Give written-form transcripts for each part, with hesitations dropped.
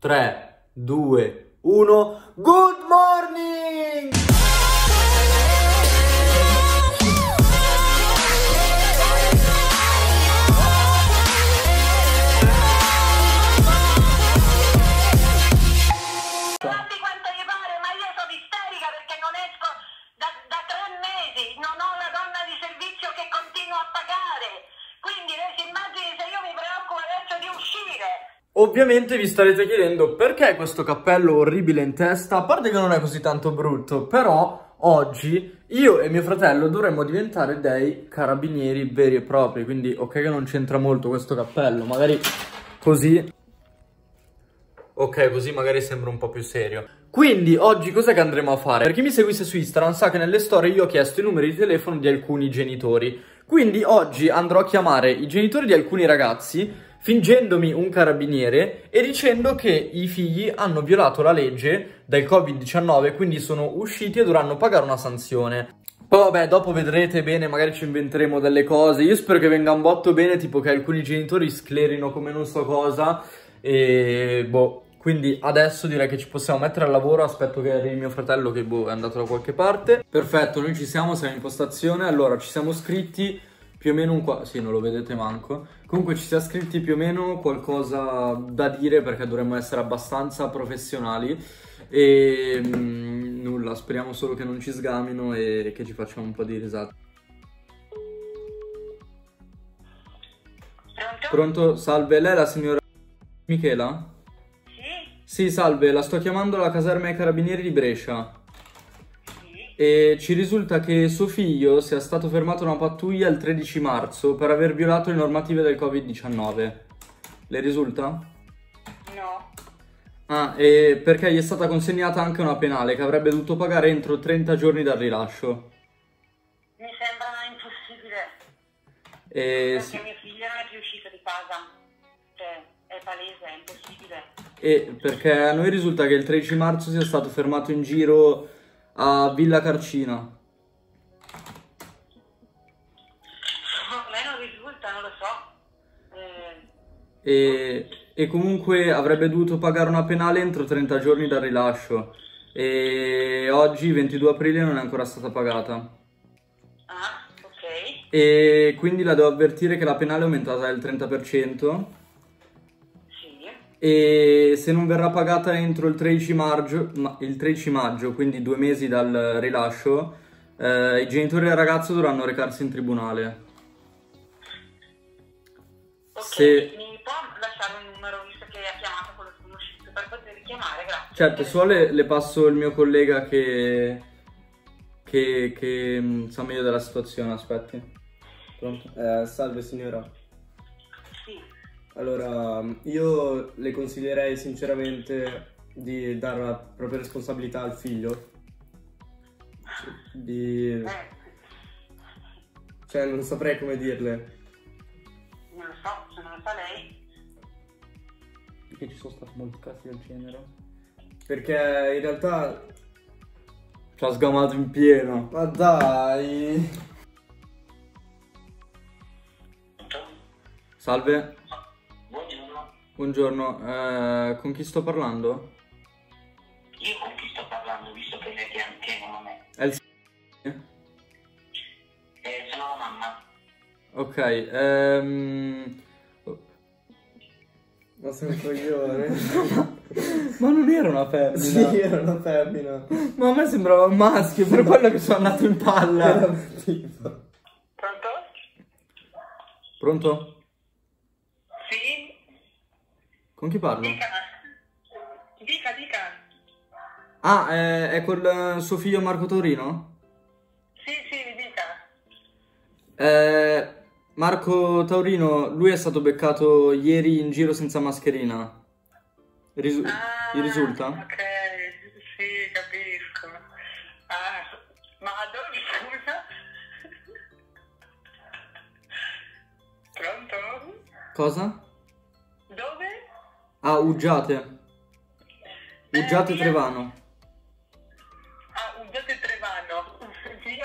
3, 2, 1. Good morning! Sappi quanto gli pare, ma io sono isterica perché non esco da 3 mesi, non ho la donna di servizio che continuo a pagare, quindi lei si immagini se io mi preoccupo adesso di uscire. Ovviamente vi starete chiedendo perché questo cappello orribile in testa, a parte che non è così tanto brutto, però oggi io e mio fratello dovremmo diventare dei carabinieri veri e propri, quindi ok che non c'entra molto questo cappello, magari così... Ok, così magari sembra un po' più serio. Quindi oggi cos'è che andremo a fare? Per chi mi seguisse su Instagram sa che nelle storie io ho chiesto i numeri di telefono di alcuni genitori. Quindi oggi andrò a chiamare i genitori di alcuni ragazzi fingendomi un carabiniere e dicendo che i figli hanno violato la legge del Covid-19, quindi sono usciti e dovranno pagare una sanzione. Poi vabbè, dopo vedrete bene, magari ci inventeremo delle cose. Io spero che venga un botto bene, tipo che alcuni genitori sclerino come non so cosa. E boh, quindi adesso direi che ci possiamo mettere al lavoro. Aspetto che arrivi mio fratello che boh, è andato da qualche parte. Perfetto, noi ci siamo in postazione. Allora, ci siamo scritti più o meno un sì, non lo vedete manco. Comunque ci siamo scritti più o meno qualcosa da dire perché dovremmo essere abbastanza professionali. E nulla, speriamo solo che non ci sgamino e che ci facciamo un po' di risate. Pronto? Pronto? Salve, lei è la signora Michela? Sì? Sì, salve, la sto chiamando alla caserma dei carabinieri di Brescia. Sì? E ci risulta che suo figlio sia stato fermato da una pattuglia il 13 marzo per aver violato le normative del Covid-19. Le risulta? No. Ah, e perché gli è stata consegnata anche una penale che avrebbe dovuto pagare entro 30 giorni dal rilascio. Mi sembra impossibile. E, Perché mio figlio non è più uscito di casa. Cioè, è palese, è impossibile. e perché a noi risulta che il 13 marzo sia stato fermato in giro a Villa Carcina. A me non risulta, non lo so. E comunque avrebbe dovuto pagare una penale entro 30 giorni dal rilascio. E oggi, 22 aprile, non è ancora stata pagata. Ah, ok. E quindi la devo avvertire che la penale è aumentata del 30%. Sì. E se non verrà pagata entro il 13 maggio, quindi 2 mesi dal rilascio, i genitori del ragazzo dovranno recarsi in tribunale. Ok, Se... mi può lasciare un numero visto che ha chiamato quello sconosciuto per poter richiamare? Grazie. Certo, se vuole le passo il mio collega che sa meglio della situazione, aspetti. Pronto? Salve signora. Sì. Allora, io le consiglierei sinceramente di dare la propria responsabilità al figlio. Cioè, non saprei come dirle. Non lo so, se non lo sa lei. Perché ci sono stati molti casi del genere? Perché in realtà... Ci ha sgamato in pieno. Ma dai! Salve, Buongiorno. buongiorno, con chi sto parlando? Io con chi sto parlando, visto che lei tiene un nome? È il Sono la mamma. Ok, Ma sei un coglione. ma non era una femmina? Sì, era una femmina. Ma a me sembrava un maschio, per quello che sono andato in palla. Era un tipo. Pronto? Pronto? Sì? Con chi parlo? Dica. Dica. Ah, è col suo figlio Marco Taurino? Sì, mi dica. Marco Taurino, lui è stato beccato ieri in giro senza mascherina. Gli risulta? Ok, sì, capisco. Ah, ma dove, scusa? Pronto? Cosa? Dove? Ah, Uggiate. Uggiate Via? Trevano. Ah, Uggiate Trevano. Via?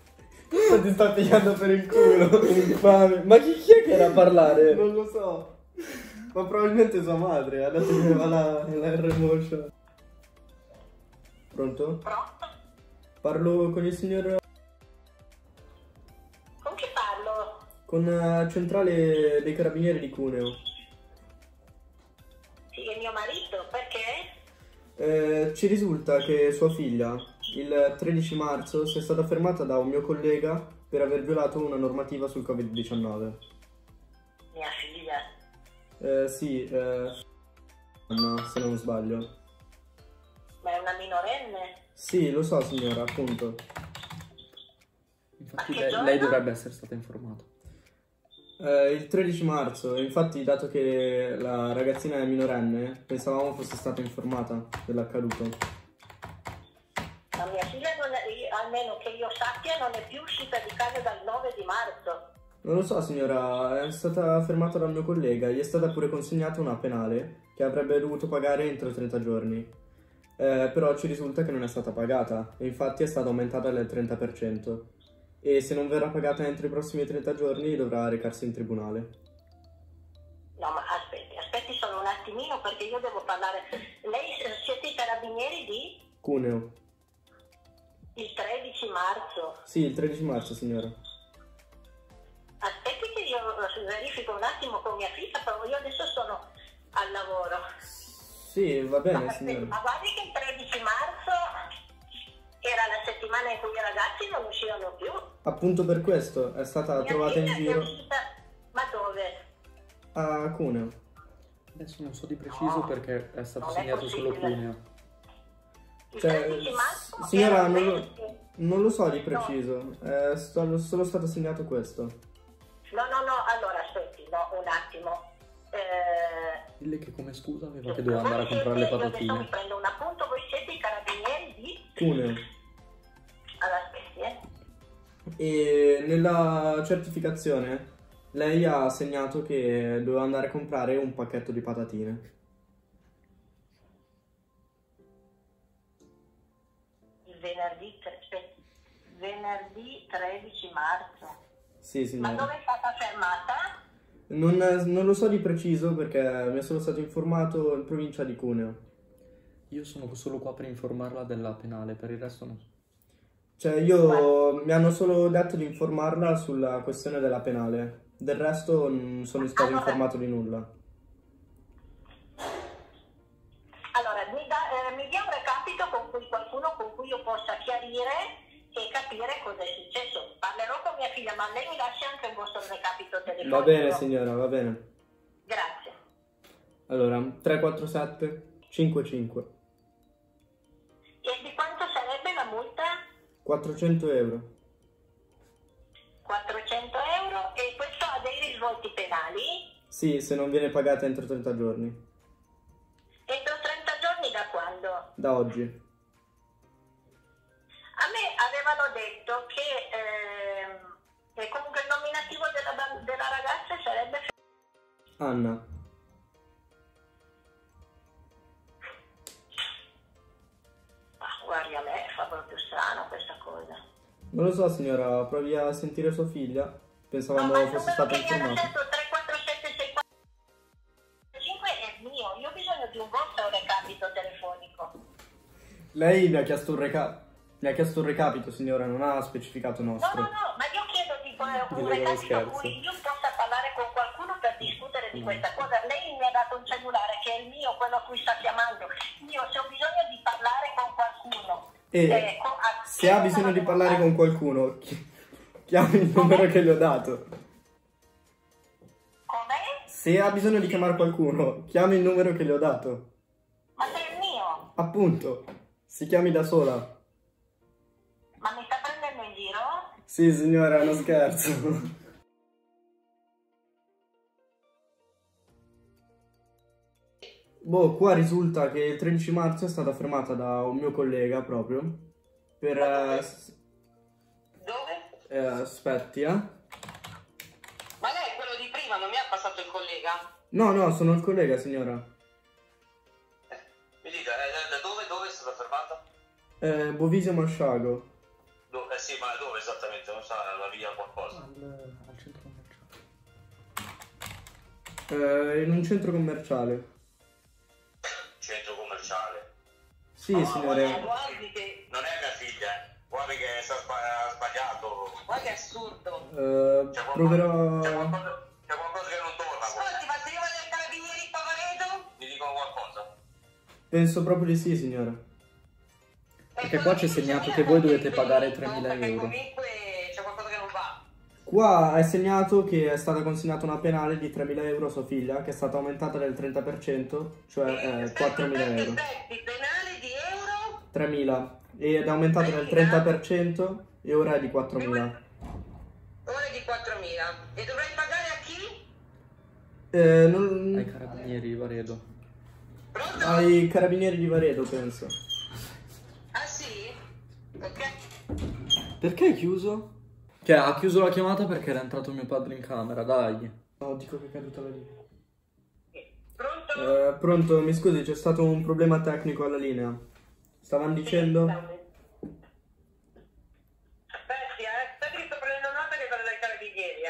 Ma ti sta pigliando per il culo. Ma chi è che era a parlare? Non lo so. Ma probabilmente sua madre, ha dato che aveva la R-Motion. Pronto? Pronto? Parlo con il signor... Con chi parlo? con centrale dei carabinieri di Cuneo. Sì, è mio marito, perché? Ci risulta che sua figlia, il 13 marzo, sia stata fermata da un mio collega per aver violato una normativa sul Covid-19. Mia figlia. Sì, Anna, se non sbaglio. Ma è una minorenne? Sì, lo so signora, appunto. Infatti Ma che lei giorno? dovrebbe essere stata informata. Il 13 marzo, infatti dato che la ragazzina è minorenne, pensavamo fosse stata informata dell'accaduto. Ma mia figlia, non è, almeno che io sappia, non è più uscita di casa dal 9 di marzo. Non lo so signora, è stata fermata dal mio collega, gli è stata pure consegnata una penale che avrebbe dovuto pagare entro 30 giorni. Però ci risulta che non è stata pagata e infatti è stata aumentata del 30%. E se non verrà pagata entro i prossimi 30 giorni dovrà recarsi in tribunale. No, ma aspetti solo un attimino perché io devo parlare. Lei siete i carabinieri di? Cuneo. Il 13 marzo. Sì, il 13 marzo signora. Aspetti che io verifico un attimo con mia figlia, però io adesso sono al lavoro. Sì, va bene Ma signora. guardi che il 13 marzo era la settimana in cui i ragazzi non uscivano più. Appunto per questo è stata Mia trovata in figlia è giro uscita. Ma dove? a Cuneo. Adesso non so di preciso perché è stato non è segnato solo possibile. Cuneo. Il Cioè, 13 marzo signora, era non lo so di preciso, è solo stato segnato questo. No, allora aspetti, no, un attimo. Dille che come scusa aveva che doveva andare a comprare le Io adesso mi patatine. prendo un appunto, voi siete i carabinieri di? Cuneo. Allora, aspetti, E nella certificazione lei ha segnato che doveva andare a comprare un pacchetto di patatine. Venerdì 13 marzo. Sì, Ma signora. dove è stata fermata? Non lo so di preciso perché mi è solo stato informato in provincia di Cuneo. Io sono solo qua per informarla della penale, per il resto no. Cioè mi hanno solo detto di informarla sulla questione della penale. Del resto non sono stato Allora- informato di nulla. Allora, mi dia un recapito con qualcuno con cui io possa chiarire e capire cosa è successo. Parlerò con mia figlia, ma lei mi lascia anche il vostro recapito telefonico. Va bene signora, va bene. Grazie. Allora, 347 55 E di quanto sarebbe la multa? 400 euro. 400 euro, e questo ha dei risvolti penali? Sì, se non viene pagata entro 30 giorni. Entro 30 giorni da quando? Da oggi. A me avevano detto che comunque il nominativo della ragazza sarebbe... Anna. Ma guardi, a me fa proprio strano questa cosa. Non lo so signora, provi a sentire sua figlia. No, Pensavamo ma il fosse numero stata che mi hanno informata. detto 347 è mio, io ho bisogno di un vostro recapito telefonico. Lei mi ha chiesto un recapito signora, non ha specificato nostro. No, ma io chiedo di un Dile che non recapito a scherzo. cui io possa parlare con qualcuno per discutere di questa cosa. Lei mi ha dato un cellulare che è il mio, quello a cui sta chiamando. Io se ho bisogno di parlare con qualcuno. E se ha bisogno di parlare con qualcuno, chiami il numero che le ho dato. Come? Se ha bisogno di chiamare qualcuno, chiami il numero che le ho dato. Ma sei il mio? Appunto, si chiami da sola. Ma mi sta prendendo in giro? Sì signora, è uno scherzo. Boh, qua risulta che il 13 marzo è stata fermata da un mio collega proprio per... Dove? aspetti, Ma lei è quello di prima, non mi ha passato il collega? No, sono il collega, signora. Mi dica, dove è stata fermata? Bovisio Masciago. Sì, ma dove esattamente? Non sa, la via qualcosa. Al centro commerciale. In un centro commerciale. Centro commerciale. Sì, signore. Guardi che... Non è mia figlia, guarda che sta sbagliato. Guarda che assurdo. Proverò... C'è qualcosa che non torna. Ascolti, ma se io vado ai carabinieri qua Varedo? Mi dicono qualcosa. Penso proprio di sì, signora. Perché qua c'è segnato che voi dovete pagare 3.000 euro. Comunque c'è qualcosa che non va. Qua è segnato che è stata consegnata una penale di 3.000 euro a sua figlia, che è stata aumentata del 30%, cioè 4.000 euro. Penale di euro? 3.000. Ed è aumentato del 30% e ora è di 4.000. Ora è di 4.000. E dovrai pagare a chi? Non... Ai carabinieri di Varedo. Pronto? Ai carabinieri di Varedo, penso. Ah sì? Ok. Perché hai chiuso? Che ha chiuso la chiamata perché era entrato mio padre in camera, dai. No, dico che è caduta la linea. Pronto? Pronto, mi scusi, c'è stato un problema tecnico alla linea. Stavano dicendo... Aspetti che sto prendendo nota che vado dai carabinieri,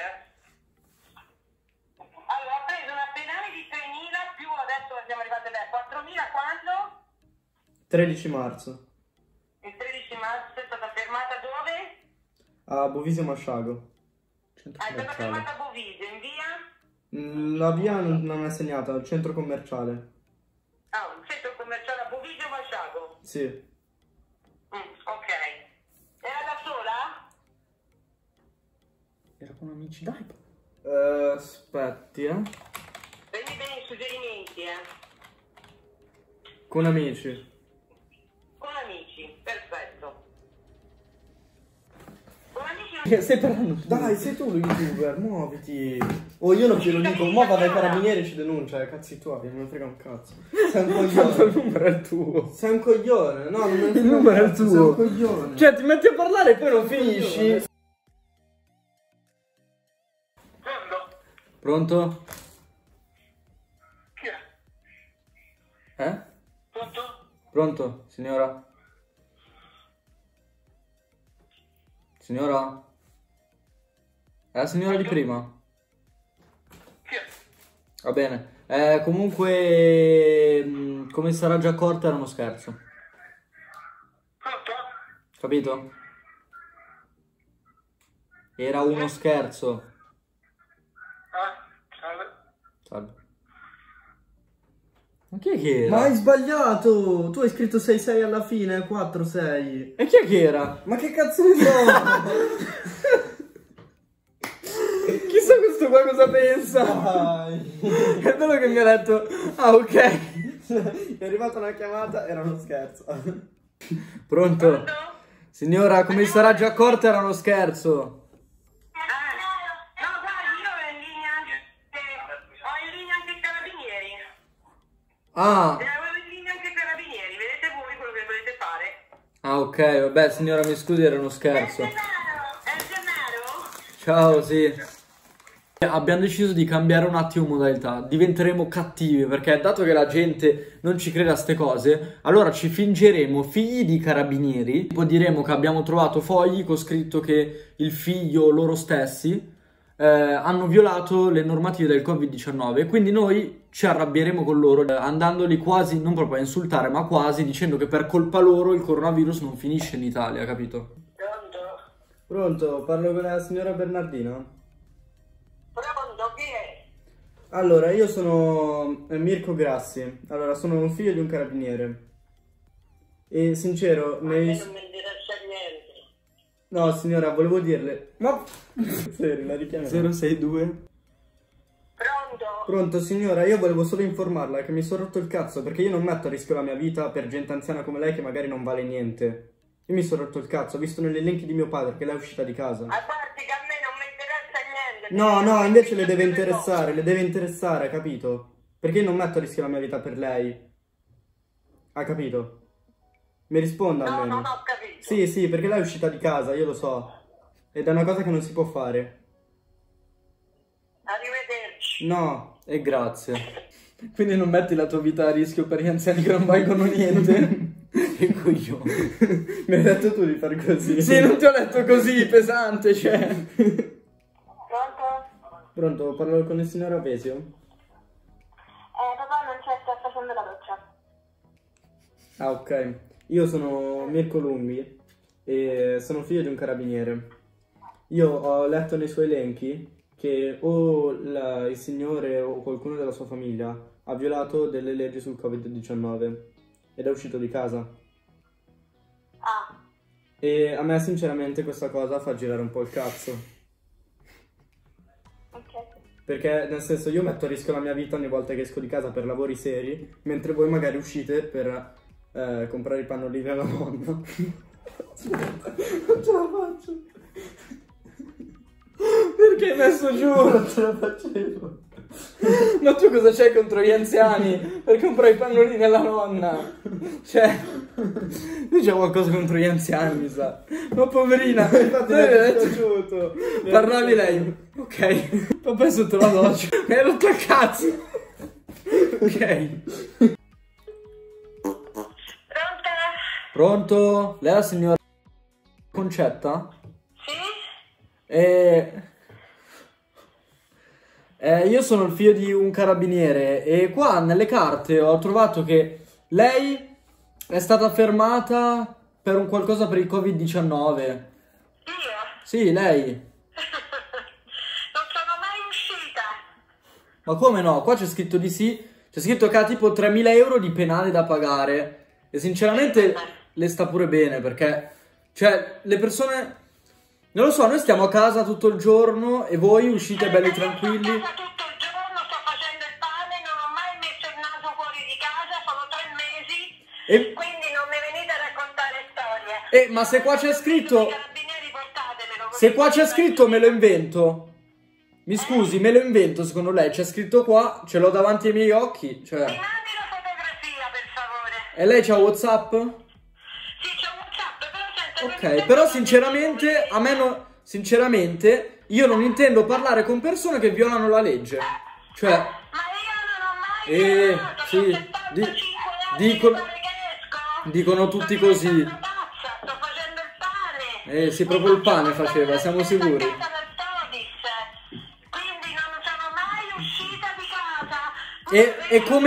Allora, ho preso una penale di 3.000 più adesso siamo arrivati a 4.000 quando? 13 marzo. Il 13 marzo è stata fermata dove? A Bovisio Masciago. Centro È stata commerciale. fermata a Bovisio, in via? La via non è segnata, al centro commerciale. Ah, un centro commerciale a Bovisio Masciago. Sì. Ok. Era da sola? Era con amici, dai. Aspetti, Prendi bene i suggerimenti, Con amici. Con amici, perfetto. Con amici non... Stai parlando tu. Dai, sei tu lo youtuber, muoviti. Oh, io non glielo dico, mo va dai carabinieri e ci denuncia, cazzi tuoi, non me ne frega un cazzo. Sei un Tanto il coglione. numero è il tuo. Sei un coglione, no, non me ne frega Il un numero è il cazzo, tuo. sei un coglione. Cioè, ti metti a parlare e poi non finisci. Pronto? Chi è? Pronto? Pronto, signora? Signora? È la signora di prima? Chi è? Va bene. Comunque, come sarà già accorta, era uno scherzo. Pronto? Capito? Era uno scherzo. Salve. Salve. Ma chi è che era? Ma hai sbagliato! Tu hai scritto 6-6 alla fine, 4-6. E chi è che era? Ma che cazzo ne so? Chissà questo qua cosa pensa. Dai. È bello che mi ha detto, ah ok. È arrivata una chiamata, era uno scherzo. Pronto? Signora, come sarà già accorta, era uno scherzo. No, guardi, io ho in linea anche i carabinieri. Ah, Avevo in linea anche i carabinieri, vedete voi quello che volete fare? ah ok, vabbè signora mi scusi, era uno scherzo. È il denaro? Ciao, sì. Abbiamo deciso di cambiare un attimo modalità, diventeremo cattivi perché dato che la gente non ci crede a ste cose, allora ci fingeremo figli di carabinieri, poi diremo che abbiamo trovato fogli con scritto che il figlio loro stessi hanno violato le normative del Covid-19 e quindi noi ci arrabbieremo con loro andandoli quasi, non proprio a insultare, ma quasi dicendo che per colpa loro il coronavirus non finisce in Italia, capito? Pronto? Pronto, parlo con la signora Bernardina? Pronto, chi è? Allora, io sono Mirko Grassi. Allora, sono un figlio di un carabiniere. E sincero, Non mi interessa niente. No, signora, volevo dirle... Ma... Serio, la richiamerò. 062. Pronto? Pronto, signora, io volevo solo informarla che mi sono rotto il cazzo perché io non metto a rischio la mia vita per gente anziana come lei che magari non vale niente. Io mi sono rotto il cazzo, ho visto negli elenchi di mio padre che lei è uscita di casa. A parte che a me non mi interessa niente. No, invece le deve interessare, capito? Perché io non metto a rischio la mia vita per lei. Ha capito? Mi risponda No, almeno. non ho capito. Sì, perché lei è uscita di casa, io lo so. Ed è una cosa che non si può fare. Arrivederci. No. E grazie. Quindi non metti la tua vita a rischio per gli anziani che non valgono niente? Che coglione. Mi hai detto tu di fare così. Sì, non ti ho detto così, pesante, cioè. Pronto? Pronto, parlo con il signor Avesio? Ah, ok. Io sono Mirko Lunghi e sono figlio di un carabiniere. Io ho letto nei suoi elenchi che o il signore o qualcuno della sua famiglia ha violato delle leggi sul Covid-19 ed è uscito di casa. Ah, E a me sinceramente questa cosa fa girare un po' il cazzo. ok. Perché nel senso io metto a rischio la mia vita ogni volta che esco di casa per lavori seri, mentre voi magari uscite per comprare i pannolini alla nonna. Aspetta, non ce la faccio. Perché hai messo giù? Non ce la facevo. Ma tu cosa c'hai contro gli anziani per comprare i pannolini alla nonna? Cioè, tu c'hai qualcosa contro gli anziani, mi sa. Ma poverina, Infatti mi è piaciuto. parlavi lei. Ok, papà è sotto la doccia. Mi hai rotto il cazzo. Ok. Pronta? Pronto? Lei è la signora Concetta? Sì? Io sono il figlio di un carabiniere e qua nelle carte ho trovato che lei è stata fermata per un qualcosa per il Covid-19. Io? Sì, lei. Non sono mai uscita. Ma come no? Qua c'è scritto di sì. C'è scritto che ha tipo 3.000 euro di penale da pagare. E sinceramente le sta pure bene perché, cioè, le persone... Non lo so, noi stiamo a casa tutto il giorno e voi uscite belli tranquilli. Io sto a casa tutto il giorno, sto facendo il pane, non ho mai messo il naso fuori di casa, sono 3 mesi, E- quindi non mi venite a raccontare storie. ma se qua c'è scritto... I carabinieri portatemelo. così Se qua c'è mi scritto me lo invento. Mi scusi, me lo invento secondo lei? C'è scritto qua, ce l'ho davanti ai miei occhi. Mi Cioè... mandi la fotografia, per favore. E lei c'ha WhatsApp? Sì, c'è WhatsApp, però sento... Ok, però sinceramente a me no... Sinceramente io non intendo parlare con persone che violano la legge. Cioè... Ma io non ho mai violato, sì, sono 75 anni, dicono- mi pare che esco. dicono tutti Sto così. diventando pazza, sto facendo il pane. Sì, proprio il pane faceva, siamo sicuri. A casa del Todis, quindi non sono mai uscita di casa.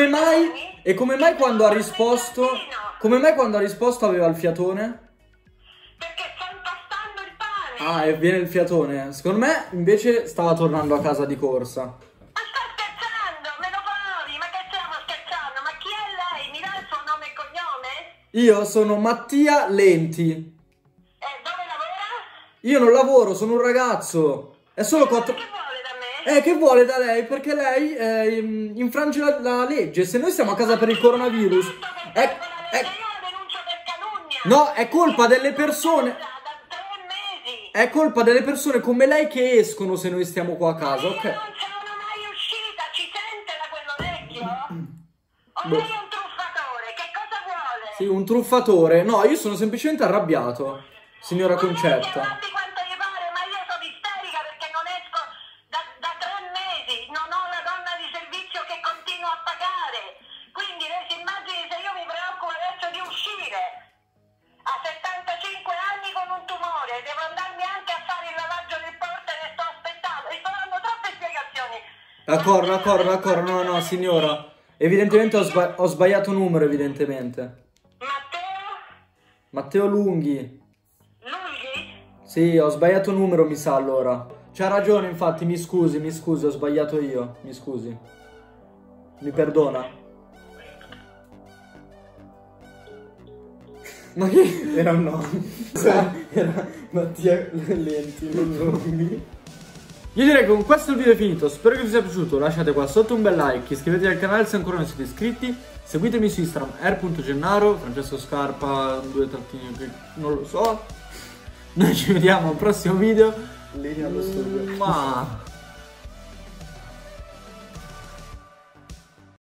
E come mai quando ha risposto... Come mai quando ha risposto aveva il fiatone? Perché sto impastando il pane. Ah, e viene il fiatone. Secondo me invece stava tornando a casa di corsa. Ma sta scherzando, me lo provi, ma che stiamo scherzando? Ma chi è lei? Mi dà il suo nome e cognome? Io sono Mattia Lenti. Dove lavora? Io non lavoro, sono un ragazzo. È solo 4... Che vuole da me? Che vuole da lei? Perché lei infrange la legge. Se noi siamo a casa per il coronavirus... Io la denuncio per calunnia. No, è colpa delle persone... Da 3 mesi. È colpa delle persone come lei che escono se noi stiamo qua a casa, Io ok? non sono mai uscita, ci sente da quello vecchio? O lei è un truffatore, che cosa vuole? Sì, un truffatore. No, io sono semplicemente arrabbiato, signora Ma lei si Concetta. arrabbi quanto gli pare, ma io sono isterica perché non esco da 3 mesi, non ho la donna di servizio che continuo a pagare. Quindi lei si immagini se io mi preoccupo adesso di uscire. A 75 anni con un tumore, devo andarmi anche a fare il lavaggio del porte e sto aspettando. Mi sto dando troppe spiegazioni. D'accordo, no, signora. Evidentemente ho sbagliato numero, evidentemente. Matteo Lunghi. Lunghi? Sì, ho sbagliato numero, mi sa, allora. C'ha ragione, infatti, mi scusi, ho sbagliato io, mi scusi. Mi perdona? Ma che... Era un no. Era Mattia Lenti, non Lunghi. Io direi che con questo il video è finito, spero che vi sia piaciuto, lasciate qua sotto un bel like, iscrivetevi al canale se ancora non siete iscritti, seguitemi su Instagram r.gennaro, Francesco Scarpa, 2 trattini, non lo so. Noi ci vediamo al prossimo video. Linea allo studio. Mua.